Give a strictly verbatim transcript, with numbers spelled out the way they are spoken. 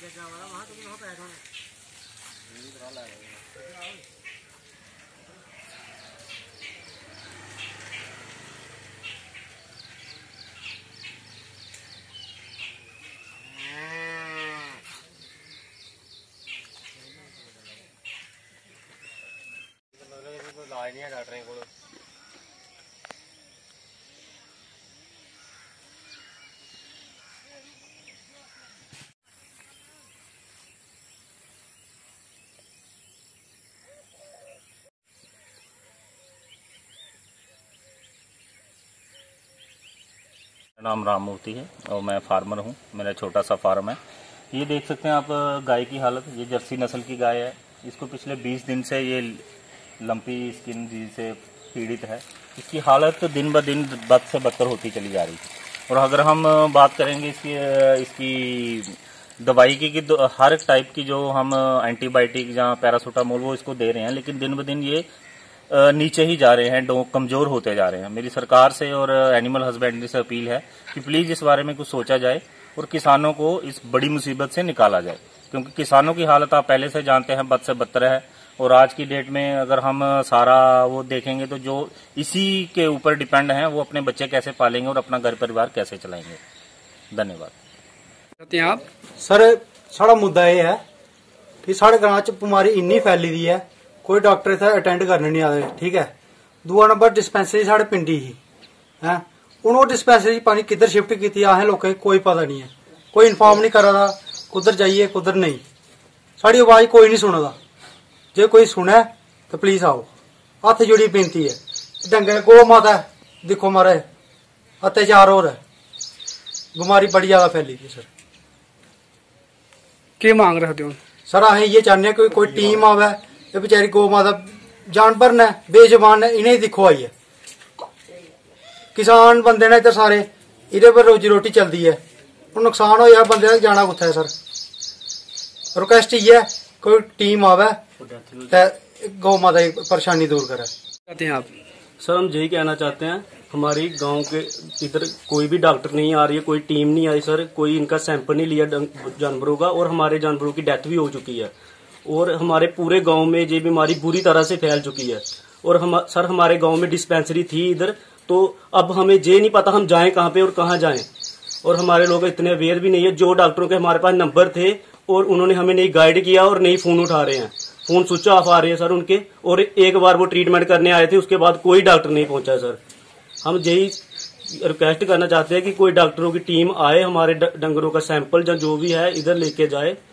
इलाज नहीं है डॉक्टरें को। मेरा नाम राम मूर्ति है और मैं फार्मर हूँ। मेरा छोटा सा फार्म है। ये देख सकते हैं आप गाय की हालत। ये जर्सी नस्ल की गाय है। इसको पिछले बीस दिन से ये लंपी स्किन डिजीज से पीड़ित है। इसकी हालत दिन ब दिन बद से बदतर होती चली जा रही है। और अगर हम बात करेंगे इसकी इसकी दवाई की कि हर टाइप की जो हम एंटीबायोटिक या पैरासीटामोल वो इसको दे रहे हैं, लेकिन दिन ब दिन ये नीचे ही जा रहे हैं, डो कमजोर होते जा रहे हैं। मेरी सरकार से और एनिमल हस्बेंड्री से अपील है कि प्लीज इस बारे में कुछ सोचा जाए और किसानों को इस बड़ी मुसीबत से निकाला जाए, क्योंकि किसानों की हालत आप पहले से जानते हैं बद से बदतर है। और आज की डेट में अगर हम सारा वो देखेंगे तो जो इसी के ऊपर डिपेंड हैं वो अपने बच्चे कैसे पालेंगे और अपना घर परिवार कैसे चलाएंगे। धन्यवाद। आप सर साड़ा मुद्दा यह है कि साढ़े ग्रां च बीमारी इन्नी फैली दी है, कोई डॉक्टर इत्थे अटेंड करने नहीं आते। ठीक है। दूआ नंबर डिस्पेंसरी साढ़े पिंडी ही है, हूं वो डिस्पेंसरी पानी किधर शिफ्ट की असें लोकें कोई पता नहीं है, कोई इन्फॉर्म नहीं करा दा कुधर जाइए कुधर नहीं। साड़ी आवाज कोई नहीं सुनदा। जे कोई सुने तो प्लीज आओ। हथ जोड़ी बेनती है। डंगर गौ माता दिखो मारे अत्याचार हो रहा है, बीमारी बड़ी ज्यादा फैली गई। सर क्या मांग रखते हो? सर असें ये चाहते हैं कि कोई टीम आवे। ये बेचारी गौ माता जानवर ने बेजबान ने, इन्हें दिखो आइए। किसान बंदे ने इधर सारे, इहदे पर रोजी रोटी चलती है। नुकसान हो यार बंदे जाना कुत्थे है। सर रिक्वेस्ट ये कोई टीम आवे गौ माता की परेशानी दूर करे। चाहते हैं आप? सर हम यही कहना चाहते हैं, हमारी गांव के इधर कोई भी डॉक्टर नहीं आ रही है, कोई टीम नहीं आई सर, कोई इनका सैंपल नहीं लिया जानवरों का, और हमारे जानवरों की डेथ भी हो चुकी है। और हमारे पूरे गांव में ये बीमारी बुरी तरह से फैल चुकी है। और हम सर हमारे गांव में डिस्पेंसरी थी इधर, तो अब हमें ये नहीं पता हम जाएं कहाँ पे और कहाँ जाएं। और हमारे लोग इतने अवेयर भी नहीं है। जो डॉक्टरों के हमारे पास नंबर थे और उन्होंने हमें नहीं गाइड किया और नहीं फोन उठा रहे हैं, फोन स्विच ऑफ आ रहे हैं सर उनके। और एक बार वो ट्रीटमेंट करने आए थे, उसके बाद कोई डॉक्टर नहीं पहुंचा सर। हम यही रिक्वेस्ट करना चाहते हैं कि कोई डॉक्टरों की टीम आए, हमारे डंगरों का सैंपल या जो भी है इधर लेके जाए।